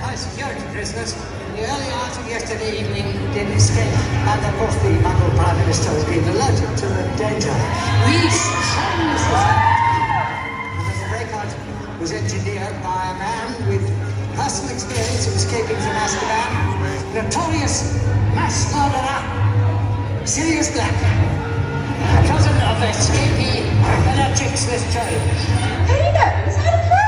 high security prisoners. In the early hours of yesterday evening, did escape. And of course, the Mongol Prime Minister has been alerted to the danger. We strongly suspect that the breakout was engineered by a man with personal experience of escaping from Azkaban, notorious mass murderer, Sirius Black, a cousin of escapee Bellatrix Lestrange. Who knows? How